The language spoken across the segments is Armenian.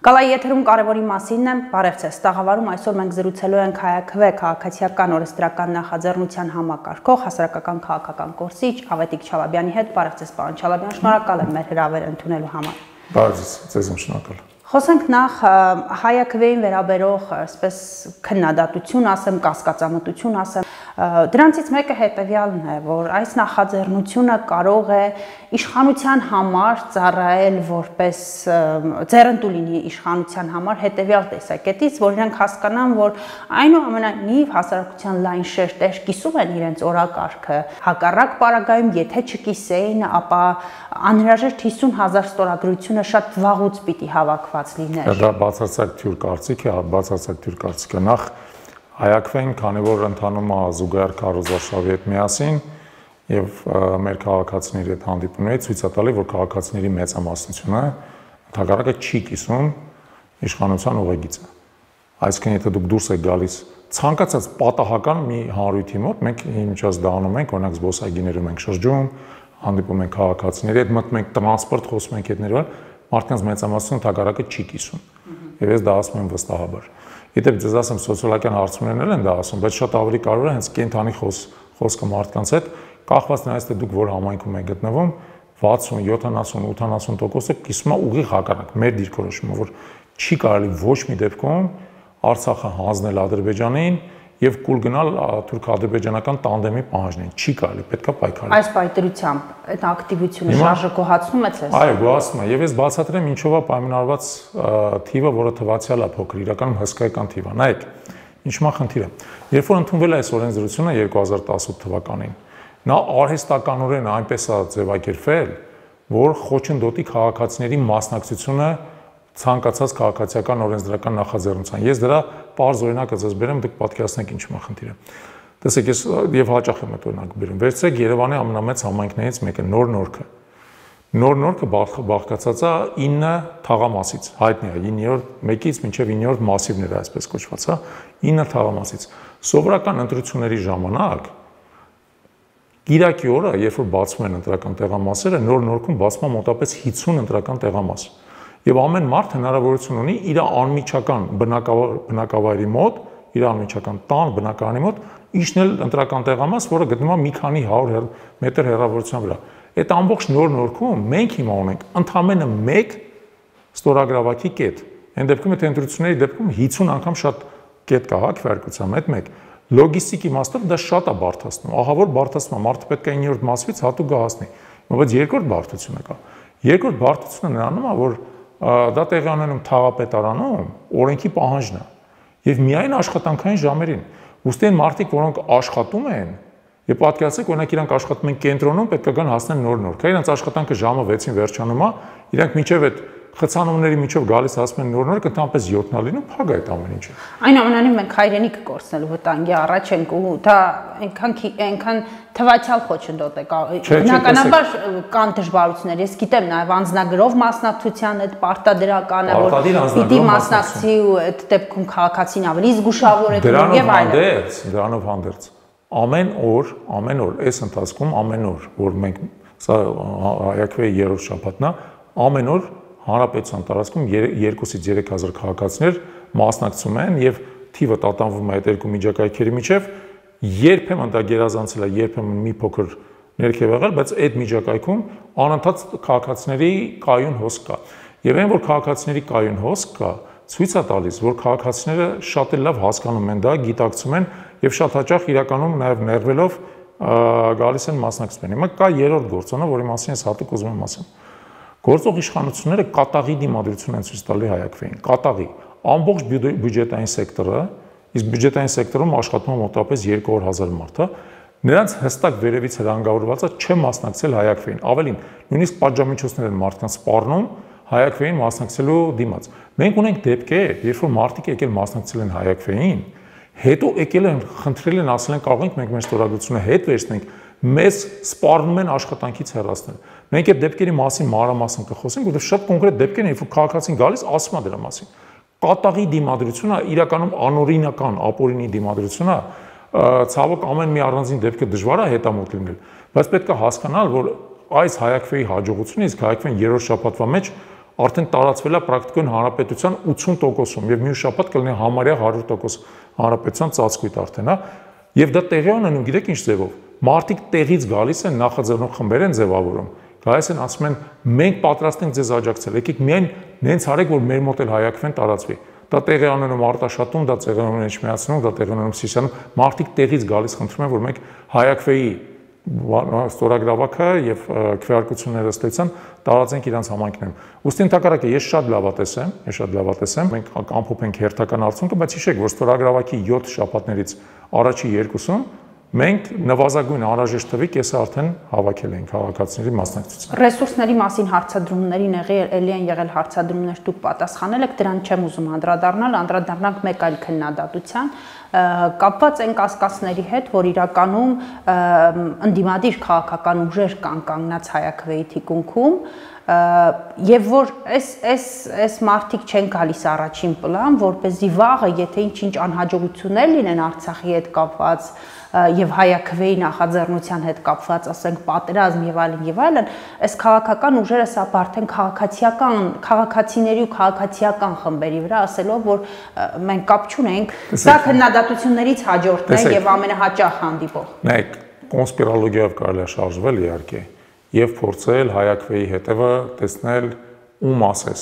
Կալայի եթերում կարևորի մասին եմ, բարև ձեզ, տաղավարում այսօր մենք զրուցելու ենք հայաքվե քաղաքացիական օրենսդրական նախաձեռնության համակարգող, հասարակական քաղաքական գործիչ Ավետիք Չալաբյանի հետ, բարև ձեզ պարոն Չալաբյան, շնորհակալ եմ մեր հրավերը ընդունելու համար։ Բարև ձեզ, շնորհակալ։ Խոսենք նախ հայաքվեին վերաբերող այսպես քննադատություն ասեմ, կասկածամտություն ասեմ, դրանցից մեկը հետևյալն է, որ այս նախաձեռնությունը կարող է իշխանության համար ծառայել որպես ձեռնտու լինի իշխանության համար հետևյալ տեսակետից, որ իրենք հասկանան, որ այնուամենայնիվ հասարակության լայն շերտեր կիսում են իրենց օրակարգը, հակառակ պարագայում, եթե չկիսեին, ապա անհրաժեշտ 50,000 ստորագրությունը շատ վաղուց պիտի հավաքված լիներ։ Դա բացարձակ թյուր կարծիք է, բացարձակ թյուր կարծիք է։ Նախ հայաքվեն, քանի որ ընթանում է զուգահեռ քարոզարշավի հետ միասին եւ մեր քաղաքացիների հետ հանդիպումների ցույց է տալի, որ քաղաքացիների մեծամասնությունը ընդհանրակը չի կիսում իշխանության ուղեգիծը։ Այսինքն, եթե դուք դուրս եք գալիս ցանկացած պատահական մի հանրույթի մոտ, մենք ինչպես դա անում ենք, օրինակ զբոսայգիներում ենք շրջում, հանդիպում ենք քաղաքացիների հետ, մտնում ենք տրանսպորտ, խոսում ենք հետներով, մարդկանց մեծամասնությունը ընդհանրակը չի կիսում։ Եվ ես դա ասում եմ վստահաբար։ Եթե ձեզ ասեմ սոցիալական հարցումներն են դա ասում, բայց շատ ավելի կարևոր է հենց կենթանի խոսքը մարդկանց հետ, կախված նրանից թե դուք որ համայնքում եք գտնվում, 60, 70, 80%-ը կիսում է ուղիղ հակառակ մեր դիրքորոշումը, որ չի կարելի ոչ մի դեպքում Արցախը հանձնել Ադրբեջանին եւ կուլ գնալ թուրք-ադրբեջանական տանդեմի պահանջներին, չի կարելի, պետքա պայքարել։ Այս պայքարությամբ այդ ակտիվությունը շարժը գոհացնում է ձեզ։ Այո, գոհացնում է, եւ ես բացատրեմ ինչով է պայմանավորված թիվը, որը թվացial է փոքր, իրականում հսկայական թիվ է։ Նայեք, ինչու՞մ է խնդիրը։ Երբ որ ընդունվել է այս օրենսդրությունը 2018 թվականին, նա արհեստականորեն այնպես է ձևակերպվել, որ խոչընդոտի քաղաքացիների մասնակցությունը ցանկացած քաղաքացիական օրենսդրական նախաձեռնության։ Ես դրա պարզ օրինակը ձեզ բերեմ, դուք պատկերացնեք ինչու է խնդիրը։ Տեսեք, ես եւ հաճախ եմ այդ օրինակը բերում։ Վերցրեք Երևանի ամենամեծ համայնքներից մեկը Նոր Նորքը։ Նոր Նորքը բաղկացած է 9 թաղամասից, հայտնի է 9-ից մինչև 9-րդ մասիվներ է այսպես կոչված, հա, 9 թաղամասից։ Սովորական ընտրությունների ժամանակ Կիրակի օրը, երբ որ բացվում են ընտրական տեղամասերը, Նոր Նորքում բացվում է մոտավորապես 50 ընտրական տեղամաս։ Եվ ամեն մարդ հնարավորություն ունի իր անմիջական բնակավայրի մոտ, իր անմիջական տան բնակարանի մոտ իջնել ընտրական տեղամաս, որը գտնվում է մի քանի 100 մետր հեռավորության վրա։ Այդ ամբողջ Նոր Նորքում մենք հիմա ունենք ընդամենը 1 ստորագրավակի կետ։ Այն դեպքում եթե ընտրությունների դեպքում 50 անգամ շատ կետ կա, հա, քվեարկությամբ, այդ մեկ։ Լոգիստիկ իմաստով դա շատ է բարդացնում։ Ահա որ բարդացնում է, մարդը պետք է 9-րդ մասից հատուկ գահացնի։ Բայց երկրորդ բարդությունը կա։ Երկրորդ բարդությունը նրանում է, որ դա տեղի ունենում թաղապետարանում օրենքի պահանջն է եւ միայն աշխատանքային ժամերին։ Ուստի այն մարդիկ, որոնք աշխատում են, եւ պատկերացրեք, օրինակ իրանք աշխատում են կենտրոնում, պետք է գան հասնեն Նոր Նորք։ Իրանք աշխատանքը ժամը 6-ին վերջանում է, իրանք մինչեւ այդ խցանումների միջով գալիս ասում են Նոր Նորք, ընդհանրապես 7-ն լինում, փակ է այդ ամեն ինչը։ Այնուամենայնիվ մենք հայրենիքը կորցնելու վտանգի առաջ ենք ու դա այնքան թվացial խոչընդոտ է։ Բնականաբար կան դժվարություններ։ Ես գիտեմ նաև անձնագրով մասնակցության այդ պարտադրական է, որ պիտի մասնակցի ու այդ դեպքում քաղաքացին ավելի զգուշավոր է եւ այլն։ Դրանով հանդերձ ամեն օր այս ընթացքում ամեն օր, որ մենք սա հայաքվեի 3-րդ շաբաթն է, ամեն օր հանրապետության տարածքում 2-ից 3,000 քաղաքացիներ մասնակցում են եւ թիվը տատանվում է այդ երկու միջակայքերի միջև, երբեմն դա գերազանցել է, երբեմն մի փոքր ներքև եղել, բայց այդ միջակայքում անընդհատ քաղաքացիների կայուն հոսք կա։ Եվ այն որ քաղաքացիների կայուն հոսք կա, ցույց է տալիս, որ քաղաքացիները շատ էլ լավ հասկանում են դա, գիտակցում են եւ շատ հաճախ իրականում նաեւ ներվելով գալիս են մասնակցում են։ Հիմա կա երրորդ գործոնը, որի մասին ես հատուկ ուզում եմ ասեմ։ Գործող իշխանությունները կատաղի դիմադրություն են ցույց տալի հայաքվեին, կատաղի ամբողջ բյուջետային սեկտորը, իսկ բյուջետային սեկտորում աշխատում է մոտավորապես 200,000 մարդ, հա, նրանց հստակ վերևից հրանգավորված է չմասնակցել հայաքվեին, ավելին, նույնիսկ պատժամիջոցներ են մարդկանց սպառնում հայաքվեին մասնակցելու դիմաց։ Մենք ունենք դեպքեր, երբ որ մարդիկ եկել մասնակցել են հայաքվեին, հետո եկել են, խնդրել են, ասել են կարող ենք մենք մեր ստորագրությունը հետ վերցնենք, մեզ սպառնում են աշխատանքից հեռացնել։ Մենք այդ դեպքերի մասին մանրամասն կխոսենք, որովհետև շատ կոնկրետ դեպքեր են, երբ որ քաղաքացին գալիս ասում է դրա մասին։ Կատաղի դիմադրությունը իրականում անօրինական, ապօրինի դիմադրությունը, ցավոք ամեն մի առանձին դեպքը դժվար է հետամուտ լինել, բայց պետք է հասկանալ, որ այս հայաքվեի հաջողությունը, իսկ հայաքվեն 3-րդ շաբաթվա մեջ արդեն տարածվել է պրակտիկոն հանրապետության 80%-ում եւ մյուս շաբաթ կլինի համարյա 100% հանրապետության ծածկույթ արդեն, հա։ Եվ դա տեղի ունենում, գիտեք ինչ ձևով։ Մարդիկ տեղից գալիս են նախաձեռնող խմբեր են ձևավորում։ Գալիս են ասում են մենք պատրաստ ենք ձեզ աջակցել, եկեք միայն նենց արեք, որ մեր մոտ էլ հայակվեն, տարածվի։ Դա տեղի ունենում Արտաշատում, դա տեղի ունենում Էջմիածնում, դա տեղի ունենում Սիսիանում։ Մարդիկ տեղից գալիս խնդրում են, որ մենք հայակվեի ստորագրավակը եւ քվեարկությունները ըստեյցան տարածենք իրանց համայնքներում։ Ուստի ընդհակառակը ես շատ լավատես եմ, մենք ամփոփենք հերթական արդյունքը, բայց հիշեք, որ ստորագրավակի 7 շաբաթներից առաջի 2-ում մենք նվազագույն անհրաժեշտ թվի կեսը արդեն հավաքել ենք քաղաքացիների մասնակցությամբ։ Ռեսուրսների մասին հարցադրումներին էլի են եղել հարցադրումներ, դուք պատասխանել եք, դրան չեմ ուզում անդրադառնանք մեկ այլ քննադատության, կապված են կասկածների հետ, որ իրականում ընդդիմադիր քաղաքական ուժեր կան կանգնած Հայաքվեի թիկունքում, եւ որ այս մարդիկ չեն գալիս առաջին պլան, որպեսզի վաղը, եթե ինչ-ինչ անհաջողություններ լինեն Արցախի հետ կապված եւ Հայաքվեի նախաձեռնության հետ կապված, ասենք պատերազմ եւ այլն, այս քաղաքական ուժերը սա արդեն քաղաքացիների ու քաղաքացիական խմբերի վրա ասելով, որ մենք կապ չունենք, սա քննադատություններից հաջորդն է եւ ամենահաճախ հանդիպող։ Նայեք, կոնսպիրոլոգիայով կարելի է շարժվել իհարկե եւ փորձել Հայաքվեի հետևը տեսնել ու մասես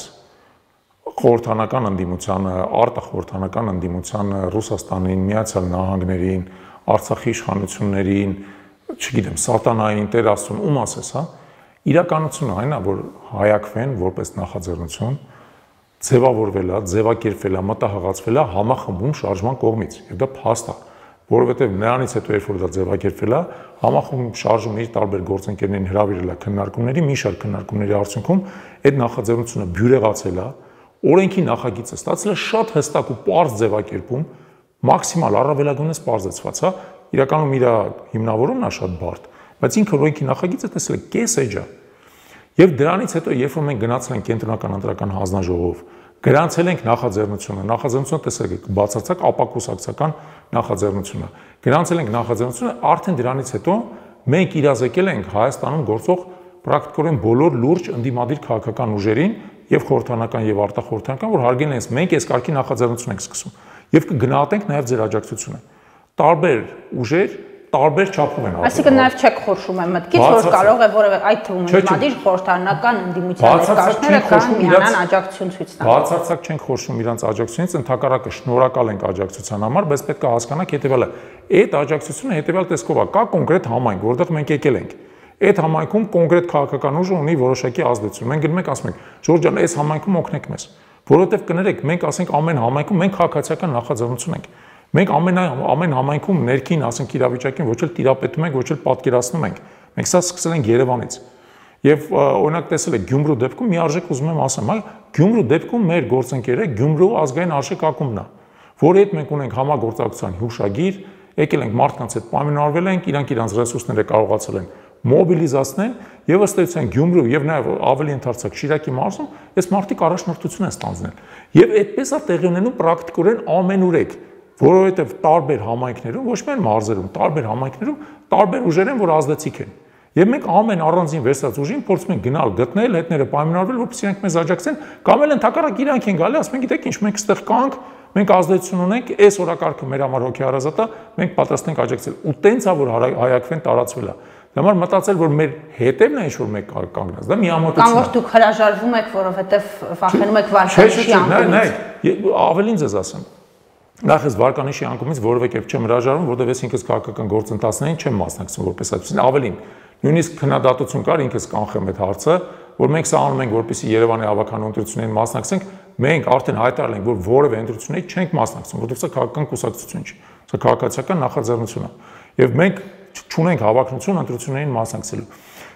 խորհրդանական ընդդիմությանը, արտախորհրդանական ընդդիմությանը, Ռուսաստանին, Միացյալ Նահանգներին, Արցախի իշխանություններին, չգիտեմ, սատանային, Տեր Աստծուն, ու մասես, հա։ Իրականությունը այն է, որ Հայաքվեն որպես նախաձեռնություն ձևավորվել է, ձևակերպվել է, մտահղացվել է համախմբում շարժման կողմից, եւ դա փաստ է, որովհետեւ նրանից հետո երբ որ դա ձևակերպվել է, համախմբում շարժումը իր տարբեր գործընկերներին հրավիրել է քննարկումների, մի շարք քննարկումների արդյունքում այդ նախաձեռնությունը բյուրեղացել է, օրենքի նախագիծը ստացել է շատ հստակ ու պարզ ձևակերպում, մաքսիմալ առավելագույնս պարզեցված, հա, իրականում իր հիմնավորումն է շատ բարդ, բայց ինքը օրենքի նախագիծը տեսել է կես էջ է։ Եվ դրանից հետո, երբ որ մենք գնացել ենք կենտրոնական ընտրական հանձնաժողով, գրանցել ենք նախաձեռնությունը տեսել եք բացարձակ ապակուսակցական նախաձեռնությունը։ Գրանցել ենք նախաձեռնությունը, արդեն դրանից հետո մենք իրազեկել ենք Հայաստանում գործող պրակտիկորեն բոլոր լուրջ ընդդիմադիր քաղաքական ուժերին եւ խորհրդանական եւ արտախորհրդանական, որ հարգել են մենք այս կարգի նախաձեռնություն ենք սկսում եւ կգնահատենք նաեւ ձեր աջակցությունը։ Տարբեր ուժեր տարբեր չափով են արտադրում։ Այսինքն նաև չեք խորշում եմ մտքից, որ կարող է որևէ այդ թվում ընդդիմադիր խորհրդանական ընդդիմության ներկայացները կան միանան աջակցություն ցույց տան։ Բացարձակ չենք խորշում իրանց աջակցությունից, ընդհակառակը շնորհակալ ենք աջակցության համար, բայց պետք է հասկանանք հետեւյալը։ Այդ աջակցությունը հետեւյալ տեսքով է, կա կոնկրետ համայնք, որտեղ մենք եկել ենք։ Այդ համայնքում կոնկրետ քաղաքական ուժը ունի որոշակի ազդեցություն։ Մենք գնում ենք ասում ենք, Ժորժ ջան, այս համայնքում օգնեք մեզ։ Որովհետև կներեք, մենք ասենք ամեն համայնքում մենք քաղաքացիական նախաձեռնություն ենք։ Մենք ամեն համայնքում ներքին, ասենք, իրավիճակին ոչ էլ տիրապետում ենք, ոչ էլ պատկերացնում ենք։ Մենք սա սկսել ենք Երևանից։ Եվ օրինակ տեսել եք Գյումրու դեպքում մի արժեք ուզում եմ ասեմ, այլ Գյումրու դեպքում մեր գործընկերը Գյումրու ազգային արժեք ակումբն է, որի հետ մենք ունենք համագործակցության հուշագիր, եկել ենք մարդկանց հետ պայմանավորվել ենք, իրանք իրանց ռեսուրսները կարողացել են մոբիլիզացնել եւ ըստ էության Գյումրու եւ նաեւ ավելի ընդարձակ Շիրակի մարզում այս մարդիկ առաջնորդություն են ստանձնել։ Եվ այդպես է տեղի ունենում պրակտիկորեն ամենուրեք, որովհետեւ տարբեր համայնքներում, ոչ միայն մարզերում, տարբեր համայնքներում տարբեր ուժեր են, որ ազդեցիկ են։ Եվ մենք ամեն առանձին վերցած ուժին փորձում ենք գնալ, գտնել, հետները պայմանավորվել, որպեսզի իրենք մեզ աջակցեն, կամ էլ ընդհակառակ իրանք են գալի, ասում են, գիտեք ինչ, մենք այստեղ կանք, մենք ազդեցություն ունենք, այս օրակարգը մեր համար հոգեհարազատ է, մենք պատրաստ ենք աջակցել։ Ու տենց է, որ Հայաքվեն տարածվել է։ Դա համար մտածել, որ մեր հետևն է ինչ-որ մեկ կանգնած, դա միամտություն է։ Կամ որ դուք հրաժարվում եք, որովհետև վախենում եք վարկանիշի անկումից։ Ավելին ձեզ ասեմ։ Նախ ես վարկանիշի անկումից որևէ կերպ չեմ հրաժարվում, որովհետև ես ինքս քաղաքական գործընթացներին չեմ մասնակցում որպես այդպեսին։ Ավելին, նույնիսկ քննադատություն կար, ինքս կանխեմ այդ հարցը, որ մենք սա անում ենք, որպեսզի Երևանի հավաքական ընտրություններին մասնակցենք, մենք արդեն հայտարարել ենք, որ որևէ ընտրությունների չենք մասնակցում, որովհետև սա քաղաքական կուսակցություն չի, սա քաղաքացիական նախաձեռնություն է։ Եվ մենք չունենք հավակնություն ընտրություններին մասնակցելու։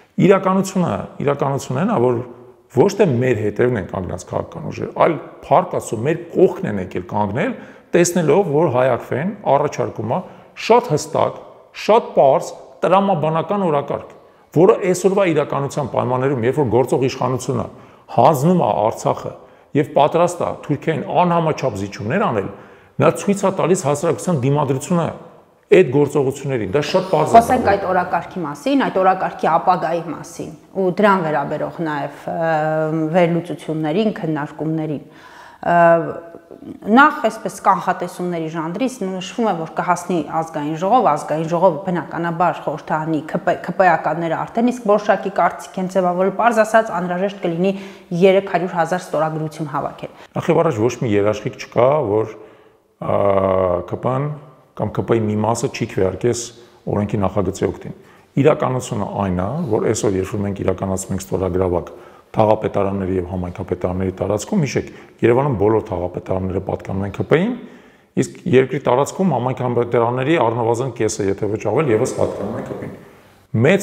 Իրականությունն է, որ ոչ թե մեր հետևն են կանգնած քաղաքական ուժեր, այլ փառք Աստծո մեր կողքն են եկել կանգնել, տեսնելով, որ Հայաքվեն առաջարկում է շատ հստակ, շատ պարզ տրամաբանական օրակարգ, որը այսօրվա իրականության պայմաններում, երբ որ գործող իշխանությունը հանձնում է Արցախը եւ պատրաստ է Թուրքիային անհամաչափ զիջումներ անել, նա ցույց է տալիս հասարակության դիմադրությունը այդ գործողություններին, դա շատ բարձր է։ Խոսենք այդ օրակարգի մասին, այդ օրակարգի ապագայի մասին ու դրան վերաբերող նաև վերլուծություններին, քննարկումներին։ Նախ այսպես կանխատեսումների ժանրից նշվում է, որ կհասնի ազգային ժողովը բնականաբար խորհրդանի ԿՊ-ականները արդեն իսկ որոշակի կարծիք են ձևավորել, պարզ ասած անհրաժեշտ կլինի 300,000 ստորագրություն հավաքել։ Նախ առաջ ոչ մի երաշխիք չկա, որ ԿՊ-ն կամ ԿՊ-ի մի մասը չի քվեարկես օրենքի նախագծի օգտին։ Իրականությունը այն է, որ այսօր երբ որ մենք իրականացնում ենք ստորագրավակ թաղապետարանների եւ համայնքապետարանների տարածքում, հիշեք, Երևանում բոլոր թաղապետարանները պատկանում են ԿՊ-ին, իսկ երկրի տարածքում համայնքապետարանների առնվազն կեսը, եթե ոչ ավել, եւս պատկանում են ԿՊ-ին։ Մեծ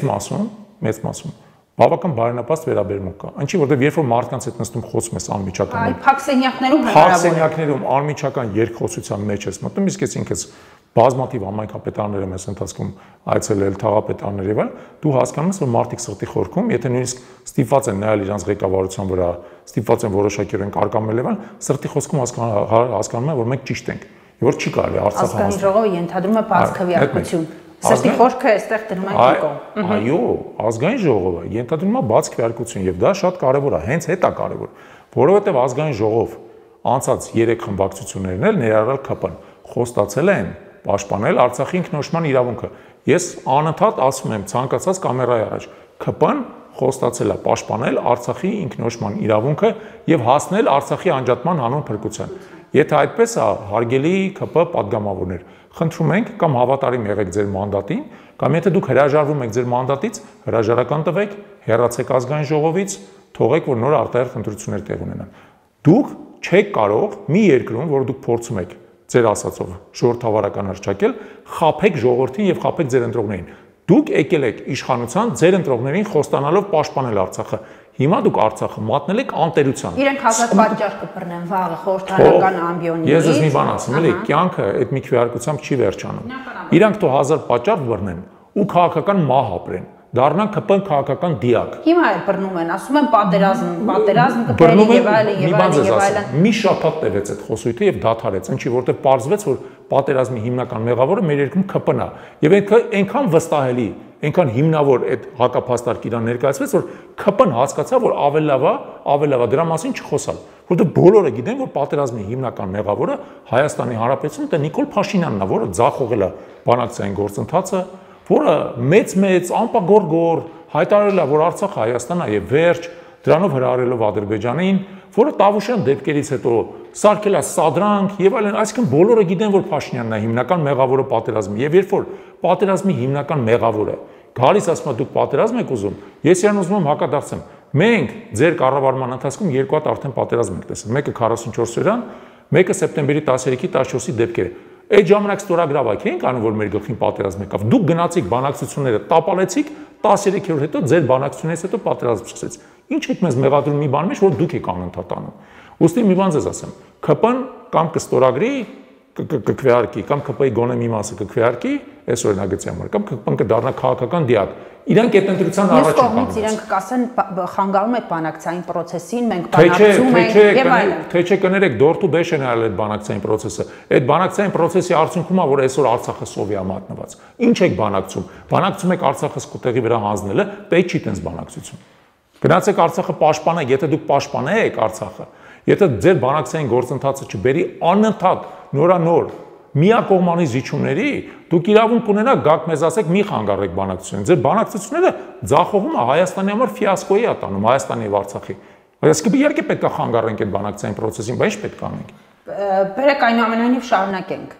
մասում բավական բարենպաստ վերաբերմունք կա։ Ինչի որտեղ երբ որ մարդկանց հետ նստում խոսում ես անմիջական։ Այ փակսենյակներում հնարավոր է։ Փակսենյակներում անմիջական երկխոսության մեջ ես մտնում, իսկ ես ինքս բազմաթիվ համայնքապետարաններ եմ այս ընթացքում այցելել, թաղապետարաններ եւ այլ, դու հասկանում ես, որ մարդիկ սրտի խորքում, եթե նույնիսկ ստիպված են նայել իրանց ղեկավարության վրա, ստիպված են որոշակիորեն կարկամել եւ այլ, սրտի խոսքում հասկանում են, որ մենք ճիշտ ենք, եւ որ չի կարելի Արցախը ազգային ժողովը ենթադրում է բաց քվեարկություն։ Սրտի խորքը այստեղ դնում են կողմ։ Այո, ազգային ժողովը ենթադրում է բաց քվեարկություն եւ դա շատ կարեւոր է, հենց հետա կարեւոր, որովհետեւ ազգային ժողով անցած 3 խմբակցություններն էլ ներառյալ ԿՊ-ն խոստացել են պաշտպանել Արցախի ինքնորոշման իրավունքը։ Ես անընդհատ ասում եմ ցանկացած կամերայի առաջ, ԿՊ-ն խոստացել է պաշտպանել Արցախի ինքնորոշման իրավունքը եւ հասնել Արցախի անջատման հանուն փրկության։ Եթե այդպես է, հարգելի ԿՊ պատգամավորներ, խնդրում ենք կամ հավատարիմ եղեք ձեր մանդատին, կամ եթե դուք հրաժարվում եք ձեր մանդատից, հրաժարական տվեք, հեռացեք ազգային ժողովից, թողեք, որ նոր արտահերթ ընտրություններ տեղ ունենան։ Դուք չեք կարող մի երկրում, որ դուք փորձում եք ձեր ասածով ժողովրդավարական հռչակել, խաբեք ժողովրդին եւ խաբեք ձեր ընտրողներին։ Դուք եկել եք իշխանության ձեր ընտրողներին խոստանալով պաշտպանել Արցախը։ Հիմա դուք Արցախը մատնել եք անտերության։ Իրենք հազար պատճառ կբռնեն վաղը խորհրդարանական ամբիոնից։ Ես ես մի բան ասեմ, էլի, կյանքը այդ մի քվեարկությամբ չի վերջանում։ Իրանք թող հազար պատճառ բռնեն ու քաղաքական մահ ապրեն։ Դառնան ԿՊ-ն քաղաքական դիակ։ Հիմա էլ բռնում են, ասում են պատերազմ կբերի եւ այլն։ Մի շաբաթ տևեց այդ խոսույթը եւ դադարեց, ինչի որտեղ պարզվեց, որ պատերազմի հիմնական մեղավորը մեր երկրում ԿՊ-ն է։ Եվ այնքան վստահելի, այնքան հիմնավոր այդ հակափաստարկ իրան ներկայացվեց, որ ԿՊ-ն հասկացավ, որ ավելի լավ է դրա մասին չխոսալ, որտեղ բոլորը գիտեն, որ պատերազմի հիմնական մեղավորը Հայաստանի Հանրապետությունում դա Նիկոլ Փաշինյանն է, որը ձախողել է բանակցային գործընթացը, որը մեծ անպագորգոր հայտարարել է, որ Արցախը Հայաստանն է եւ վերջ, դրանով հրահարելով Ադրբեջանին, որը Տավուշյան դեպքերից հետո սարքել է սադրանք եւ այլն, այսինքն բոլորը գիտեն, որ Փաշինյանն է հիմնական մեղավորը պատերազմի։ Եվ երբ որ պատերազմի հիմնական մեղավորը գալիս ասում է դուք պատերազմ եք ուզում, ես իրան ուզում եմ հակադարձեմ։ Մենք ձեր կառավարման ընթացքում երկու հատ արդեն պատերազմ ենք տեսել։ Մեկը 44-օրյան, մեկը սեպտեմբերի 13-ի 14-ի դեպքերը։ Այդ ժամանակ ստորագրավակ էինք անում, որ մեր գլխին պատերազմ եկավ։ Դուք գնացիք բանակցությունները տապալեցիք, 13-րդ հետո ձեր բանակցությունից հետո պատերազմ սկսեց։ Ինչ եք մեզ մեղադրում մի բան մեջ, որ դուք եք անընդհատ անում։ Ուստի մի բան ձեզ ասեմ, ԿՊ-ն կամ կստորագրի, կքվեարկի, կամ ԿՊ-ի գոնե մի մասը կքվեարկի, այս օրինագծի համար, կամ ԿՊ-ն կդառնա քաղաքական դիակ։ Իրանք այդ ընտրության առաջ են կանգնած։ Իրանք կասեն խանգարում եք բանակցային process-ին, մենք բանակցում ենք եւ այլն։ Թե չէ կներեք դորտու բեշ են արել այդ բանակցային process-ը։ Այդ բանակցային process-ի արդյունքում է, որ այսօր Արցախը սովի է մատնված։ Ինչ եք բանակցում։ Բանակցում եք Արցախը սկուտեղի վրա հանձնելը, պետք չի տենց բանակցություն։ Գնացեք Արցախը պաշտպանեք, եթե դուք պաշտպանեք Արցախը, եթե ձեր բանակցային գործընթացը չբերի անընդհատ նորանոր միակողմանի զիջումների, դուք իրավունք ունենաք գաք մեզ ասեք մի խանգարեք բանակցությունը։ Ձեր բանակցությունները ձախողումը Հայաստանի համար ֆիասկոյի է տանում, Հայաստանի եւ Արցախի։ Այսինքն իհարկե պետք է խանգարենք այդ բանակցային process-ին, բայց պետք է անենք։ Բերեք այնուամենայնիվ շարունակենք։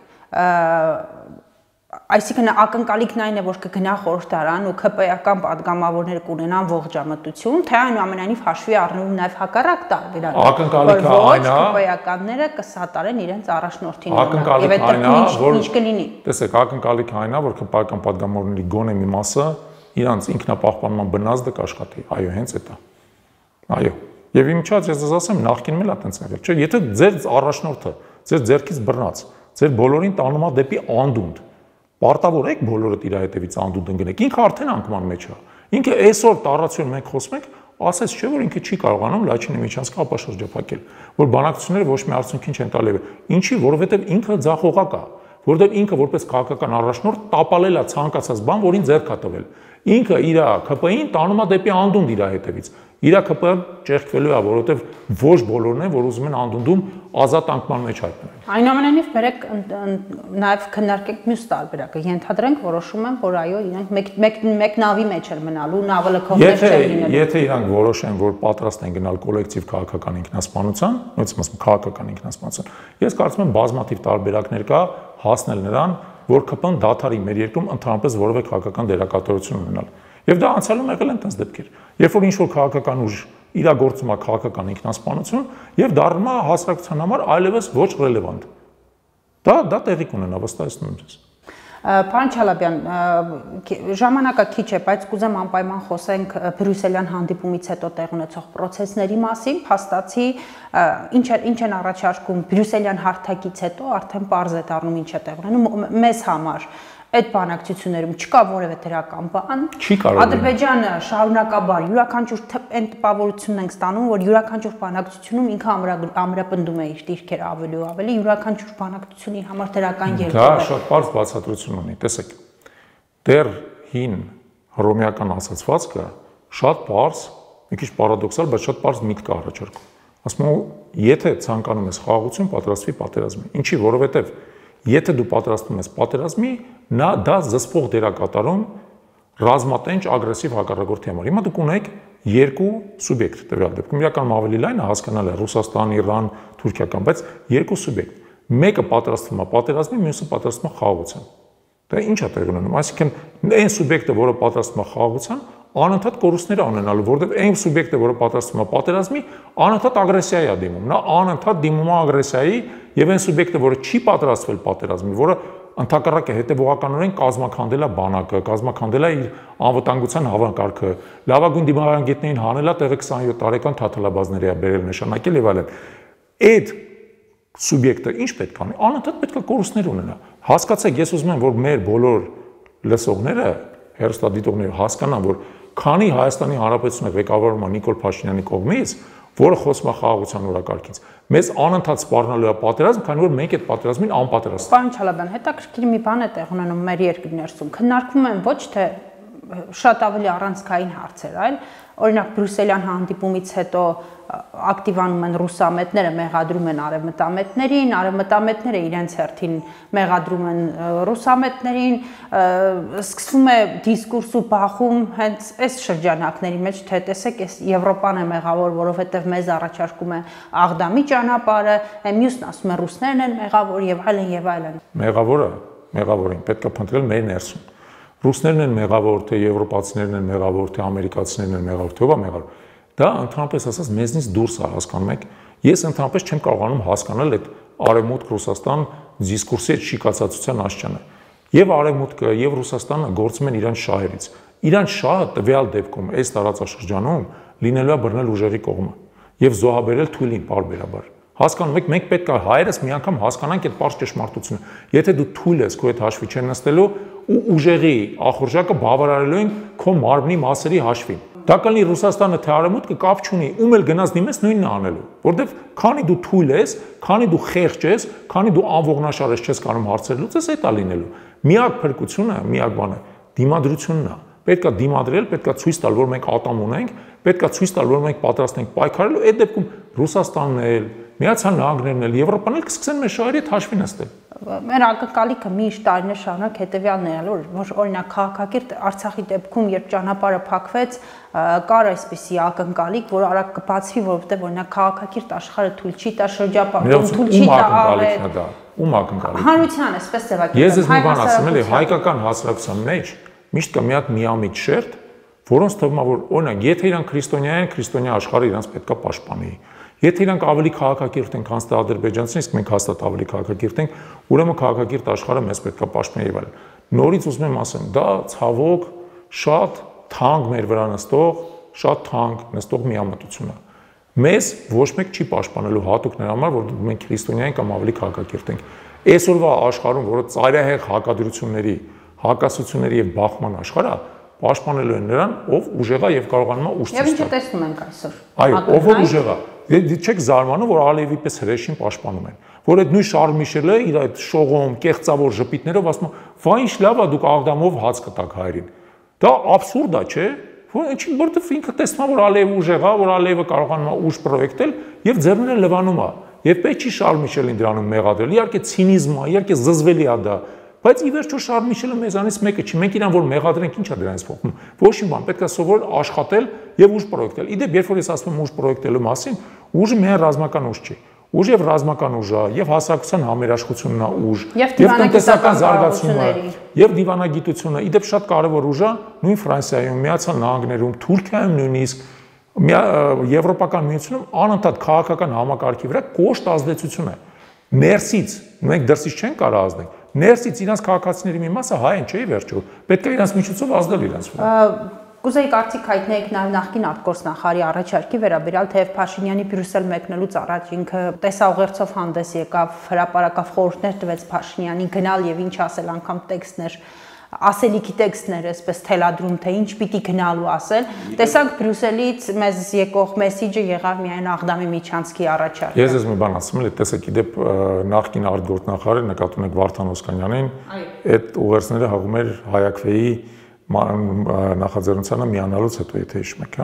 Այսինքն ակնկալիքն այն է, որ կգնա խորհրդարան ու ԿՊ-ական падգամավորները կունենան ողջամտություն, թե այնուամենայնիվ հաշվի առնվում նաև հակառակ տարբերակը։ Ակնկալիքը այն է, ԿՊ-ականները կսատարեն իրենց առաջնորդին։ Ակնկալիքը այն է, որ ինչ կլինի։ Տեսեք, ակնկալիքը այն է, որ ԿՊ-ական падգամավորների գոնե մի մասը իրանց ինքնապահպանման բնազդը կաշխատի։ Այո, հենց այդ է։ Այո։ Եվ իմիջած ես ասեմ, նախկինում էլ է տենց եղել, չէ՞, եթե ձեր առաջնորդը ձեր ձեռքից բռնած, ձեր բոլորին տանում է դեպի անդունդ, պարտավոր եք բոլորդ իր հետևից անդունդ ընկնեք, ինքը արդեն անկման մեջ է։ Ինքը այսօր տառացիոն մենք խոսում ենք, ասես չէ, որ ինքը չի կարողանում Լաչինի միջանցքը ապաշրջափակել, որ բանակցությունները ոչ մի արդյունքին չեն տալի։ Ինչի, որովհետև ինքը ձախողակ է, որովհետև ինքը որպես քաղաքական առաջնորդ տապալել է ցանկացած բան, որին ձեռք է տվել։ Ինքը իր ԿՊ-ին տանում է դեպի անդունդ իր հետևից։ Իր ԿՊ-ը ճեղքվելու է, որովհետև ոչ բոլորն են, որ ուզում են անդունդում ազատ անկման մեջ հայտնվել։ Այնուամենայնիվ բերեք նաև քննարկենք մյուս տարբերակը։ Ենթադրենք որոշում են, որ այո, իրենք մեկ նավի մեջ են մնալու, նավը լքողներ չեն լինելու։ Եթե իրանք որոշեն, որ պատրաստ են գնալ կոլեկտիվ քաղաքական ինքնասպանության, ոնց ասեմ, քաղաքական ինքնասպանության, ես կարծում եմ բազմաթիվ տարբերակներ կա հասնել նրան, որ ԿՊ-ն դադարի մեր երկրում ընդհանրապես որևէ քաղաքական դերակատարություն ունենալ։ Եվ դա անցյալում եղել են տես դեպքեր։ Երբ որ ինչ-որ քաղաքական ուժ իրագործում է քաղաքական ինքնասպանություն եւ դառնում է հասարակության համար այլևս ոչ ռելևանտ։ Դա տեղի կունենա, վստահեցնում եմ ձեզ։ Պարոն Չալաբյան, ժամանակը քիչ է, բայց կուզեմ անպայման խոսենք Բրյուսելյան հանդիպումից հետո տեղ ունեցող process-ների մասին, փաստացի ինչ են առաջարկում Բրյուսելյան հարթակից հետո արդեն պարզ է դառնում ինչ է տեղ ունենում մեզ համար։ Այդ բանակցություններում չկա որևէ դրական բան։ Ադրբեջանը շարունակաբար յուրաքանչյուր այն տպավորությունն ենք ստանում, որ յուրաքանչյուր բանակցությունում ինքը ամրապնդում է իր դիրքերը ավելի ու ավելի, յուրաքանչյուր բանակցություն իր համար դրական երկու է։ Դա շատ པարզ բացատրություն ունի, տեսեք։ Դեռ հին հռոմեական ասացվածքը շատ པարզ, մի քիչ պարադոքսալ, բայց շատ པարզ միտք է առաջարկում։ Ասում եմ, եթե ցանկանում ես խաղաղություն, պատրաստվի պատերազմի։ Ինչի, որովհետև եթե դու պատրաստվում ես պատերազմի, դա զսպող դերակատարում ռազմատենչ ագրեսիվ հակառակորդի համար։ Հիմա դուք ունեք երկու սուբյեկտ տվյալ դեպքում, իրականում ավելի լայն է հասկանալ է Ռուսաստան, Իրան, Թուրքիական, բայց երկու սուբյեկտ։ Մեկը պատրաստվում է պատերազմի, մյուսը պատրաստվում է խաղաղության։ Դա ինչ է տեղի ունենում։ Այսինքն այն սուբյեկտը, որը պատրաստվում է խաղաղության, անընդհատ կորուստներ է ունենալու, որովհետև այն սուբյեկտը, որը պատրաստվում է պատերազմի, անընդհատ ագրեսիայի է դիմում։ Նա անընդհատ դիմում է ագրեսիայի, եւ այն սուբյեկտը, որը չի պատրաստվել պատերազմի, որը ընդհակառակը հետևողականորեն կազմաքանդել է բանակը, կազմաքանդել է իր անվտանգության հավաքարքը, լավագույն դիմահարանգետներին հանել է տեղը 27 տարեկան թաթալաբազների է բերել նշանակել եւ այլն։ Այդ սուբյեկտը ինչ պետք է անի։ Անընդհատ պետք է կորուստներ ունենա։ Հասկացեք, ես ուզում եմ, որ մեր բոլոր լսողները, հեռուստադիտողները հասկանան, որ քանի Հայաստանի Հանրապետությունը ղեկավարվում է Նիկոլ Փաշինյանի կողմից, որը խոսում է խաղաղության օրակարգից, մեզ անընդհատ սպառնալու է պատերազմ, քանի որ մենք այդ պատերազմին անպատրաստ ենք։ Պարոն Չալաբյան, հետաքրքիր մի բան է տեղ ունենում մեր երկրի ներսում։ Քննարկվում են ոչ թե շատ ավելի առանցքային հարցեր, այլ օրինակ Բրյուսելյան հանդիպումից հետո ակտիվանում են ռուսամետները, մեղադրում են արևմտամետներին, արևմտամետները իրենց հերթին մեղադրում են ռուսամետներին, սկսվում է դիսկուրս ու բախում հենց այս շրջանակների մեջ, թե տեսեք, այս Եվրոպան է մեղավոր, որովհետև մեզ առաջարկում է Աղդամի ճանապարհը, մյուսն ասում է ռուսներն են մեղավոր եւ այլն եւ այլն։ Մեղավորին պետք է փնտրել մեր ներսում։ Ռուսներն են մեղավոր, թե եվրոպացիներն են մեղավոր, թե ամերիկացիներն են մեղավոր, թե ով է մեղավոր։ Դա ընդհանրապես ասած մեզնից դուրս է, հասկանում եք։ Ես ընդհանրապես չեմ կարողանում հասկանալ այդ արևմուտք Ռուսաստան դիսկուրսի այդ շիկացածության աշճանը։ Եվ արևմուտքը, եւ Ռուսաստանը գործում են իրանց շահերից։ Իրանց շահը տվյալ դեպքում այս տարածաշրջանում լինելու է բռնել ուժերի կողմը եւ զոհաբերել թույլին պարբերաբար։ Հասկանում եք, մենք պետք է հայերս մի անգամ հասկանանք այդ པարզ ճշմարտությունը։ Եթե դու թույլ ես քո այդ հաշվի չեն նստելու ու ուժերի ախորժակը բավարարելու են քո մարմնի մասերի հաշվին։ Դա կլինի Ռուսաստանը թե Արևմուտքը կապ չունի, ում էլ գնաց դիմես նույնն է անելու, որովհետև քանի դու թույլ ես, քանի դու խեղճ ես, քանի դու անողնաշար ես, չես կարող հարցեր լուծես, այդ է լինելու։ Միակ փրկությունը, միակ բանը դիմադրությունն է։ Պետք է դիմադրել, պետք է ցույց տալ, որ մենք ատամ ունենք, պետք է ցույց տալ, որ մենք պատրաստ ենք պայքարելու, այդ դեպքում Ռուսաստանն էլ, Միացյալ Նահանգներն էլ, Եվրոպան էլ կսկսեն մեր շահերի հետ հաշվի նստել։ Մեր ակնկալիքը միշտ տարիներ շարունակ հետևյալն է, որ օրինակ քաղաքակիրթ Արցախի դեպքում, երբ ճանապարհը փակվեց, կար այսպիսի ակնկալիք, որ արագ կբացվի, որովհետև օրինակ քաղաքակիրթ աշխարհը թույլ չի տա շրջապատում, թույլ չի տա ում ակնկալիքն է։ Հանրության էսպես ձևակերպել։ Ես ես մի բան ասեմ, էլի հայկական հասարակության մեջ միշտ կա մի հատ միամիտ շերտ, որոնց թվում է, որ օրինակ, եթե իրանք քրիստոնյա են, քրիստոնյա աշխարհը իրանք պետք է պաշտպանի։ Եթե իրանք ավելի քաղաքակիրթ են, քան ադրբեջանցին, իսկ մենք հաստատ ավելի քաղաքակիրթ ենք, ուրեմն քաղաքակիրթ աշխարհը մեզ պետք է պաշտպանի եւ այլն։ Նորից ուզում եմ ասեմ, դա ցավոք շատ թանկ մեր վրա նստող, շատ թանկ նստող միամտություն է։ Մեզ ոչ մեկ չի պաշտպանելու հատուկ նրա համար, որ մենք քրիստոնյա ենք կամ ավելի քաղաքակիրթ ենք։ Այսօրվա աշխարհում, որը ծայրահեղ հակադրությունների, հակասությունների եւ բախման աշխարհ է, պաշտպանելու են նրան, ով ուժեղ է եւ կարողանում է ուժ ցույց տալ։ Եվ ինչ տեսնում ենք այսօր։ Այո, ով որ ուժեղ է։ Չեք զարմանում, որ Ալիևի պես հրեշին պաշտպանում են։ Որ այդ նույն Շարլ Միշելը իր այդ շողոմ, կեղծավոր ժպիտներով ասում է, «Վայ, ինչ լավ է դուք Աղդամով հաց կտաք հայրին»։ Դա աբսուրդ է, չէ՞։ Որտեվ ինքը տեսնում է, որ Ալիևը ուժեղ է, որ Ալիևը կարողանում է ուժ պրոյեկտել եւ ձեռները լվանում է։ Եվ պետք չի Շարլ Միշելին դրանում մեղադրել։ Իհարկե ցինիզմ է, իհարկե զզվելի է դա, բայց ի վերջո Շարլ Միշելը մեզանից մեկը չի։ Մենք իրան որ մեղադրենք, ինչ է դրանից փոխում։ Ոչ մի բան, պետք է սովոր աշխատել եւ ուժ պրոյեկտել։ Իդեպ, երբ որ ես ասում եմ ուժ պրոյեկտելու մասին, ուժը միայն ռազմական ուժ չի։ Ուժ եւ ռազմական ուժ է, եւ հասարակության համերաշխությունն է ուժ, եւ տնտեսական զարգացումը, եւ դիվանագիտությունը։ Իդեպ շատ կարեւոր ուժ է նույն Ֆրանսիայում, Միացյալ Նահանգներում, Թուրքիայում նույնիսկ Եվրոպական միությունում անընդհատ քաղաքական համակարգի վրա կոշտ ազդեցություն է։ Ներսից, մենք դրսից չեն կարող ազդել։ Ներսից իրանց քաղաքացիների մի մասը հայ են, չէ՞ վերջո։ Պետք է իրանց միջոցով ազդել իրանց վրա։ Կուզեի կարծիք հայտնեիք նաև նախկին արտգործնախարարի առաջարկի վերաբերյալ, թեև Փաշինյանի Բրյուսել մեկնելուց առաջ ինքը տեսաուղերձով հանդես եկավ, հրապարակավ խորհուրդներ տվեց Փաշինյանին գնալ եւ ինչ ասել, անգամ տեքստներ, ասելիքի տեքստներ, այսպես թելադրում, թե ինչ պիտի գնալու ասել։ Տեսանք Բրյուսելից մեզ եկող մեսիջը եղավ միայն Աղդամի միջանցքի առաջարկը։ Ես ես մի բան ասում եմ, տեսեք, իդեպ նախկին արտգործնախարարը, նկատում եք Վարդան Օսկանյանին, այդ ուղերձները հաղում էր Հայաքվեի նախաձեռնությանը միանալուց հետո, եթե հիշում եք,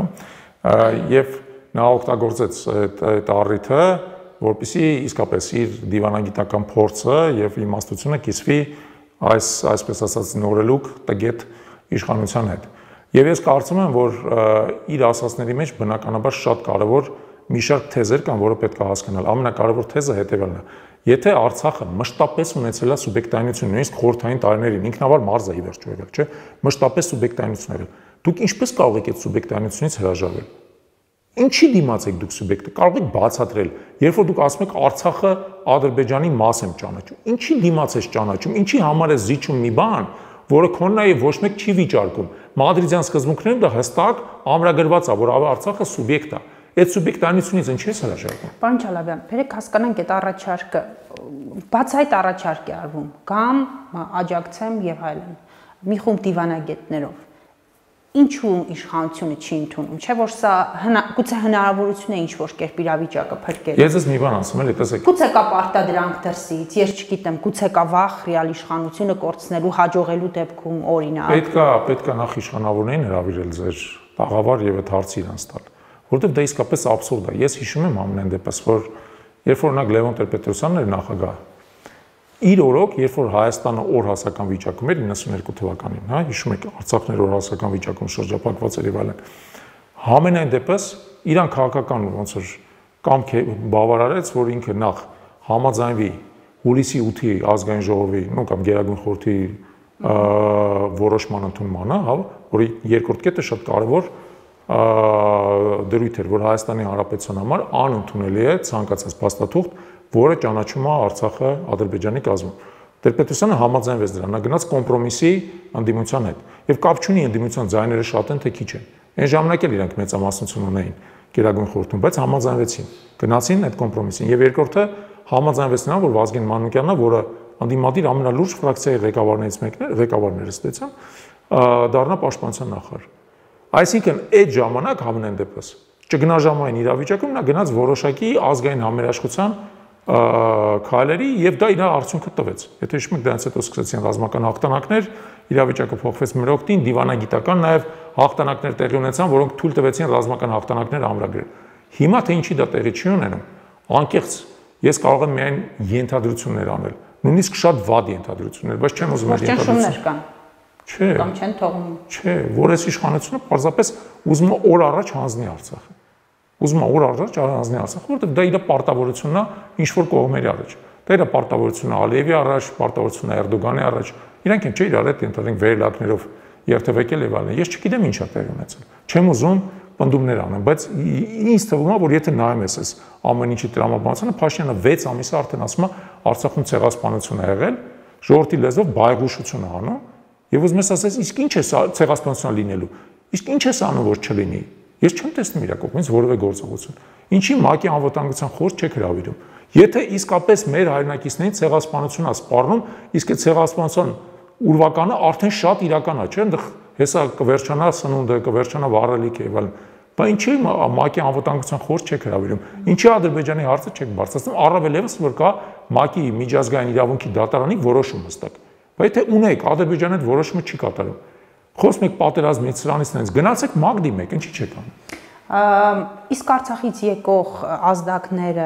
եւ նա օգտագործեց այդ առիթը, որպեսզի իսկապես իր դիվանագիտական փորձը եւ իմաստությունը կիսվի այսպես ասած նորելուկ տգետ իշխանության հետ։ Եվ ես կարծում եմ, որ իր ասածների մեջ բնականաբար շատ կարևոր մի շարք թեզեր կան, որը պետք է հասկանալ։ Ամենակարևոր թեզը հետևյալն է. եթե Արցախը մշտապես ունեցել է սուբյեկտայնություն, նույնիսկ խորհրդային տարիներին, ինքնավար մարզ է ի վերջո եղել, չէ՞, մշտապես սուբյեկտայնություն եղել, դուք ինչպես կարող եք այդ սուբյեկտայնությունից հրաժարվել։ Ինչի դիմաց եք դուք սուբյեկտը, կարող եք բացատրել, երբ որ դուք ասում եք Արցախը Ադրբեջանի մաս եմ ճանաչում, ինչի դիմաց ես ճանաչում, ինչի համար է զիջում մի բան, որը քոնն է եւ ոչ մեկ չի վիճարկում։ Մադրիդյան սկզբունքներում դա հստակ ամրագրված է, որ Արցախը սուբյեկտ է։ Այդ սուբյեկտայնությունից ինչ է հրաժարվում։ Պարոն Չալաբյան, բերեք հասկանանք այդ առաջարկը, բացահայտ առաջարկ է արվում, կամ աջակցեմ եւ այլն։ Մի խումբ դիվանագետներով։ Ինչու իշխանությունը չի ընդունում, չէ՞ որ սա գուցե հնարավորություն է ինչ-որ կերպ իրավիճակը փրկել։ Ես ես մի բան ասում եմ, տեսեք։ Գուցե կա պարտադրանք դրսից, ես չգիտեմ, գուցե կա վախ ռեալ իշխանությունը կորցնելու, հաջողելու դեպքում օրինակ։ Պետք է նախ իշխանավորներին հրավիրել ձեր տաղավար եւ այդ հարցը իրանց տալ, որովհետեւ դա իսկապես աբսուրդ է։ Ես հիշում եմ ամեն դեպս, որ երբ որ օրինակ Լևոն Տեր-Պետրոսյանն էր նախագահ, իր օրոք, երբ որ Հայաստանը օր հասական վիճակում էր 92 թվականին, հա, հիշում եք, Արցախն էր օր հասական վիճակում շրջափակված էր եւ այլն։ Համենայն դեպս իրան քաղաքական ոնց որ կամք բավարարեց, որ ինքը նախ համաձայնվի հուլիսի 8-ի ազգային ժողովի, կամ Գերագույն խորհրդի որոշման ընդունմանը, հա, որի երկրորդ կետը շատ կարևոր դրույթ էր, որ Հայաստանի Հանրապետության համար անընդունելի է ցանկացած փաստաթուղթ, որը ճանաչում է Արցախը Ադրբեջանի կազմում։ Տեր-Պետրոսյանը համաձայնվեց դրան, նա գնաց կոմպրոմիսի ընդդիմության հետ։ Եվ կապ չունի ընդդիմության ձայները շատ են թե քիչ են։ Այն ժամանակ էլ իրանք մեծամասնություն ունեին Գերագույն խորհրդում, բայց համաձայնվեցին։ Գնացին այդ կոմպրոմիսին։ Եվ երկրորդը համաձայնվեց նրան, որ Վազգեն Մանուկյանն, որը ընդդիմադիր ամենալուրջ ֆրակցիայի ղեկավարներից մեկն էր, ղեկավարները ստեցան, դառնա պաշտպանության նախարար։ Այսինքն այդ ժամանակ համենայն դեպս ճգնաժամային իրավիճակում նա գնաց որոշակի ազգային համերաշխության քայլերի եւ դա իր արդյունքը տվեց։ Եթե հիշում եք, դրանից հետո սկսեցին ռազմական հաղթանակներ, իրավիճակը փոխվեց մեր օգտին, դիվանագիտական նաեւ հաղթանակներ տեղի ունեցան, որոնք թույլ տվեցին ռազմական հաղթանակներ ամրագրել։ Հիմա թե ինչի դա տեղի չի ունենում, անկեղծ ես կարող եմ միայն ենթադրություններ անել, նույնիսկ շատ վատ ենթադրություններ, բայց չեմ ուզում այդ ենթադրություններ Չէ, կամ չեն թողնում։ Չէ, որ այս իշխանությունը պարզապես ուզում է օր առաջ հանձնի Արցախը։ Ուզում է օր առաջ հանձնի Արցախը, որովհետև դա իր պարտավորությունն է ինչ-որ կողմերի առաջ։ Դա իր պարտավորությունն է Ալիևի առաջ, պարտավորությունն է Էրդոգանի առաջ։ Իրանք են չէ իրար հետ ընդհանրենք վերելակներով երթևեկել եւ այլն։ Ես չգիտեմ ինչ է տեղի ունեցել։ Չեմ ուզում պնդումներ անեմ, բայց ինձ թվում է, որ եթե նայում ես այս ամեն ինչի տրամաբանությունը, Փաշինյանը 6 ամիս է արդեն ասում է Արցախում ցեղասպանություն է եղել, ժողովրդի լեզվով բայղուշություն է անում։ Եվ ուզում ես ասես, իսկ ինչ է ցեղասպանություն լինելու։ Իսկ ինչ է անում, որ չլինի։ Ես չեմ տեսնում իր կողմից որևէ գործողություն։ Ինչի ՄԱԿ-ի անվտանգության խորհուրդ չեք հրավիրում։ Եթե իսկապես մեր հայրենակիցներին ցեղասպանություն է սպառնում, իսկ այդ ցեղասպանության ուրվականը արդեն շատ իրական է, չէ՞, այնտեղ հեսա կվերջանա սնունդը, կվերջանա վառելիքը եւ այլն։ Բայց ինչի ՄԱԿ-ի անվտանգության խորհուրդ չեք հրավիրում։ Ինչի Ադրբեջանի հարցը չեք բարձրացնում, առավել եւս որ կա ՄԱԿ-ի միջազգային իրավունքի դատարանի որոշում հստակ։ Բայց եթե ունեք Ադրբեջանը այդ որոշումը չի կատարում։ Խոսում եք պատերազմից, սրանից նենց գնացեք ՄԱԿ դիմեք, ինչի չեք անում։ Իսկ Արցախից եկող ազդակները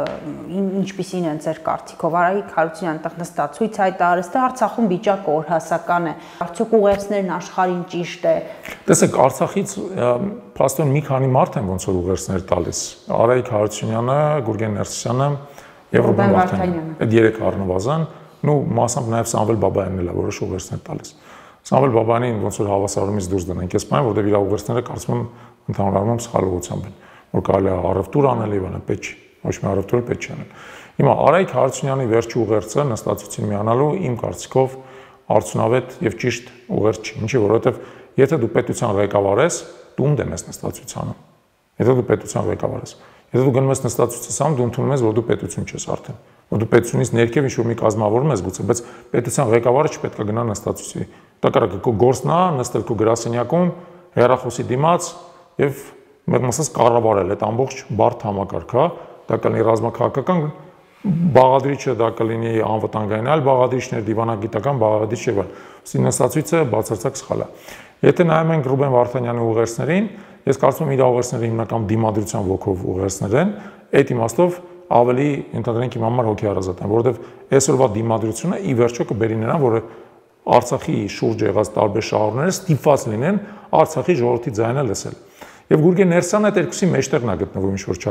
ինչպիսին են ձեր կարծիքով? Արայիկ Հարությունյանը տեղ նստած ցույց հայտարարեց, թե Արցախում վիճակը օրհասական է։ Արդյոք ուղերձներն աշխարհին ճիշտ է։ Տեսեք, Արցախից փաստորեն մի քանի մարդ են ոնց որ ուղերձներ տալիս։ Արայիկ Հարությունյանը, Գուրգեն Ներսիսյանը եւ Ռուբեն Վարդանյանը։ Այդ երեք առնվազն, ու մասամբ նաեւ Սամվել Բաբայանն էլ է որոշ ուղերձներ տալիս։ Սամվել Բաբայանին ոնց որ հավասարումից դուրս դնենք, ես պայման, որտեղ իր ուղերձները կարծում եմ ընդհանուր առմամբ սխալողությամբ են, որ կարելի է առևտուր անել եւ այլն, պետք չի, ոչ մի առևտուր պետք չի անել։ Հիմա Արայիկ Հարությունյանի վերջի ուղերձը նստածություն միանալու իմ կարծիքով արդյունավետ եւ ճիշտ ուղերձ չի, ինչի որովհետեւ եթե դու պետության ղեկավար ես, դու ում դեմ ես նստածությանը։ Եթե դու պետության ղեկավար ես, եթե դու գնում ես նստածության, դու ընդունում ես, որ դու պետություն չես արդեն, որ դու պետությունից ներքև ինչ-որ մի կազմավորում ես գուցե, բայց պետության ղեկավարը չպետք է գնա նստածությունի։ Տակառակը քո գործն է նստել քո գրասենյակում, հեռախոսի դիմաց եւ մեղմ ասած կառավարել այդ ամբողջ բարդ համակարգը, դա կլինի ռազմաքաղաքական բաղադրիչը, դա կլինի անվտանգային այլ բաղադրիչներ, դիվանագիտական բաղադրիչ եւ այլ։ Ուսի նստածույցը բացարձակ սխալ է։ Եթե նայում ենք Ռուբեն Վարդանյանի ուղերձներին, ես կարծում եմ իր ուղերձները հիմնական դիմադրության ոգով ուղերձներ են, այդ իմաստով ավելի ընդհանրենք իմ համար հոգեհարազատ են, որովհետեւ այսօրվա դիմադրությունը ի վերջո կբերի նրան, որ Արցախի շուրջ եղած տարբեր շահառուները ստիպված լինեն Արցախի ժողովրդի ձայնը լսել։ Եվ Գուրգեն Ներսյանը այդ երկուսի մեջտեղն է գտնվում ինչ-որ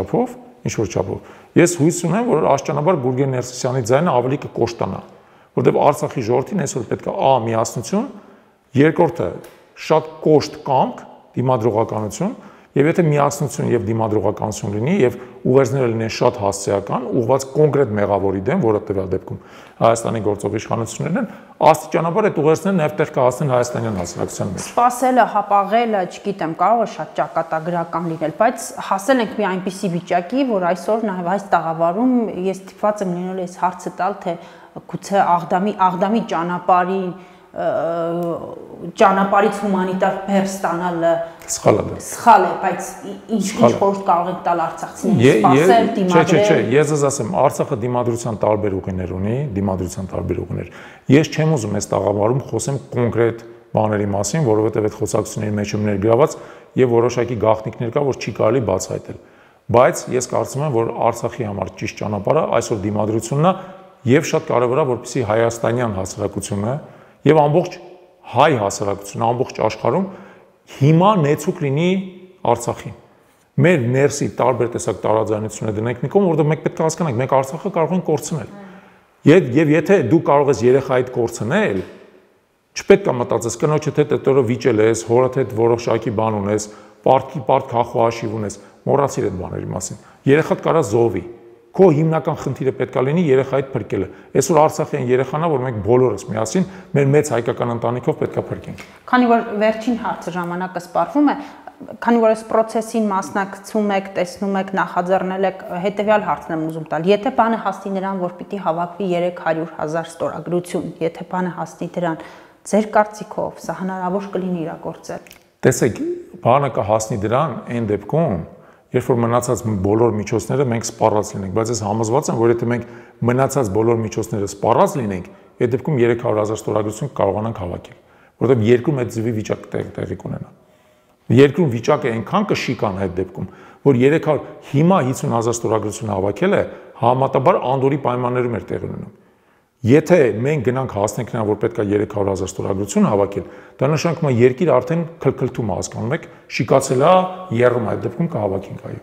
չափով։ Ես հույս ունեմ, որ աշճանաբար Գուրգեն Ներսյանի ձայնը ավելի կկոշտանա, որովհետև Արցախի ժողովրդին այսօր պետք է միասնություն, երկրորդը շատ կոշտ կամք, դիմադրողականություն, եւ եթե միասնություն եւ դիմադրողականություն լինի եւ ուղերձները լինեն շատ հասցեական, ուղղված կոնկրետ մեղավորի դեմ, որը տվյալ դեպքում Հայաստանի գործող իշխանություններն են, աստիճանաբար այդ ուղերձները նաեւ տեղ կհասնեն հայաստանյան հասարակության մեջ։ Սպասելը, հապաղելը, չգիտեմ, կարող է շատ ճակատագրական լինել, բայց հասել ենք մի այնպիսի վիճակի, որ այսօր նաեւ այս տաղավարում ես ստիպված եմ լինել այս հարցը տալ, թե գուցե Աղդամի ճանապարհից հումանիտար բեռ ստանալը սխալ է, բայց ինչ խորհուրդ կարող եք տալ արցախցիներին, սպասել, դիմադրել։ Չէ, ես ձեզ ասեմ, Արցախը դիմադրության տարբեր ուղիներ ունի, Ես չեմ ուզում այս տաղավարում խոսեմ կոնկրետ բաների մասին, որովհետև այդ խոսակցությունների մեջ եմ ներգրաված եւ որոշակի գաղտնիքներ կա, որ չի կարելի բացահայտել։ Բայց ես կարծում եմ, որ Արցախի համար ճիշտ ճանապարհը այսօր դիմադրությունն է եւ շատ կարեւոր է, որպեսզի հայաստանյան հասարակությունը եւ ամբողջ հայ հասարակությունը ամբողջ աշխարհում հիմա նեցուկ լինի Արցախին։ Մեր ներսի տարբեր տեսակ տարաձայնություններ դնենք մի կողմ, որովհետեւ մենք պետք է հասկանանք, մենք Արցախը կարող ենք կորցնել։ Եվ եթե դու կարող ես երեխայիդ կորցնել, չպետք է մտածես կնոջդ հետ այդ օրը վիճել ես, հորդ հետ որոշակի բան ունես, պարտք հաշիվ ունես, մոռացիր այդ բաների մասին։ Երեխադ կարա զոհվի։ Քո հիմնական խնդիրը պետք է լինի երեխայիդ փրկելը։ Այսօր Արցախյան երեխան է, որ մենք բոլորս միասին մեր մեծ հայկական ընտանիքով պետք է փրկենք։ Քանի որ վերջին հարցը ժամանակը սպառվում է, քանի որ այս process-ին մասնակցում եք, տեսնում եք, նախաձեռնել եք, հետեւյալ հարցն եմ ուզում տալ։ Եթե բանը հասնի նրան, որ պիտի հավաքվի 300,000 ստորագրություն, եթե բանը հասնի դրան, ձեր կարծիքով սա հնարավոր կլինի իրագործել։ Տեսեք, բանը կհասնի դրան այն դեպքում, երբ որ մնացած բոլոր միջոցները մենք սպառած լինենք, բայց ես համոզված եմ, որ եթե մենք մնացած բոլոր միջոցները սպառած լինենք, այդ դեպքում 300,000 ստորագրություն կարողանանք հավաքել, որովհետև երկրում այդ ձևի վիճակ տեղի կունենա։ Երկրում վիճակը այնքան կշիկան այդ դեպքում, որ 300 հիմա 50,000 ստորագրություն հավաքելը համատաբար անդորի պայմաններում էր տեղի ունենում։ Եթե մենք գնանք հասնենք նրան, որ պետք է 300,000 ստորագրություն հավաքել, դա նշանակում է երկիրը արդեն քլքլթում է, հասկանում եք, շիկացել է, եռում է, այդ դեպքում կհավաքենք, այո։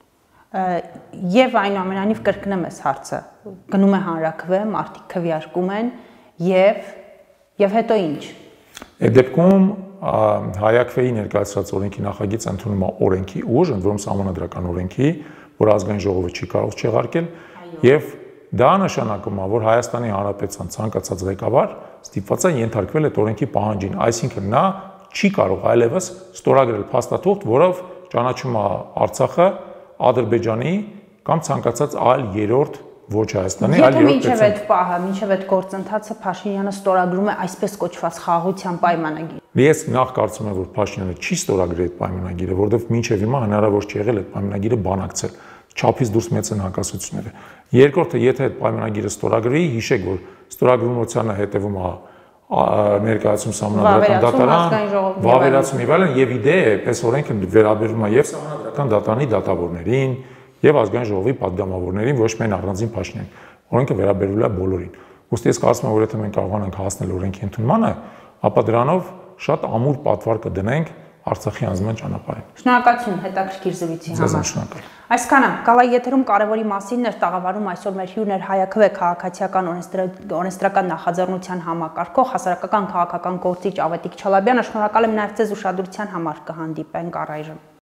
Եվ այնուամենայնիվ կրկնեմ այս հարցը, գնում է հանրաքվե, մարդիկ քվեարկում են եւ հետո ինչ։ Այդ դեպքում հայաքվեի ներկայացրած օրենքի նախագիծ ընդունում է օրենքի ուժ, ընդ որում սահմանադրական օրենքի, որ ազգային ժողովը չի կարող չեղարկել, եւ դա նշանակում է, որ Հայաստանի Հանրապետության ցանկացած ղեկավար ստիպված է ենթարկվել այդ օրենքի պահանջին, այսինքն նա չի կարող այլևս ստորագրել փաստաթուղթ, որով ճանաչում է Արցախը Ադրբեջանի կամ ցանկացած այլ երրորդ ոչ Հայաստանի, այլ մինչև այդ պահը, մինչև այդ գործընթացը Փաշինյանը ստորագրում է այսպես կոչված խաղաղության պայմանագիր։ Ես նախ կարծում եմ, որ Փաշինյանը չի ստորագրել այդ պայմանագիրը, որովհետև մինչև հիմա հնարավոր չի եղել այդ պայմանագիրը բանակցել։ Չափից դուրս մեծ են հակասությունները։ Երկրորդը, եթե այդ պայմանագիրը ստորագրվի, հիշեք, որ ստորագրումությանը հետևում է ներկայացում Սահմանադրական դատարան, վավերացում եւ այլն, եւ իդեա է, պես օրենքը վերաբերում է եւ Սահմանադրական դատարանի դատավորներին, եւ ազգային ժողովի падգամավորներին, ոչ միայն առանձին Փաշինյան։ Օրենքը վերաբերվում է բոլորին։ Ուստի ես կարծում եմ, որ եթե մենք կարողանանք հասնել օրենքի ընդունմանը, ապա դրանով շատ ամուր պատվար կդնենք Արցախի անձնական ճանապարհին։ Շնորհակալություն հետաքրքիր զրույցի համար։ Ձեզ շնորհակալ։ Այսքանը Գալայի եթերում կարևորի մասին էր տաղավարում այսօր մեր հյուրն էր Հայաքվե քաղաքացիական օրենսդրական նախաձեռնության համակարգող հասարակական քաղաքական գործիչ Ավետիք Չալաբյանը։ Շնորհակալ եմ նաև ձեզ ուշադրության համար, կհանդիպենք առայժմ։